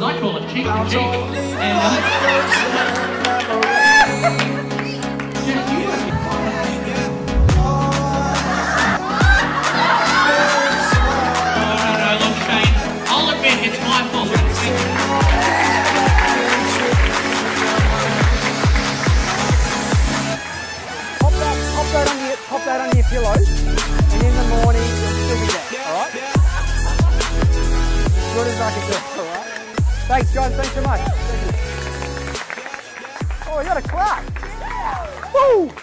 as I call it, cheek to cheek. And, look, Shane, I'll admit it's my fault. Pop that on your pillows, and in the morning you'll still be there, alright? As good as I can do, alright? Thanks guys, thanks so much. Thank you. Oh, we got a clap! Woo!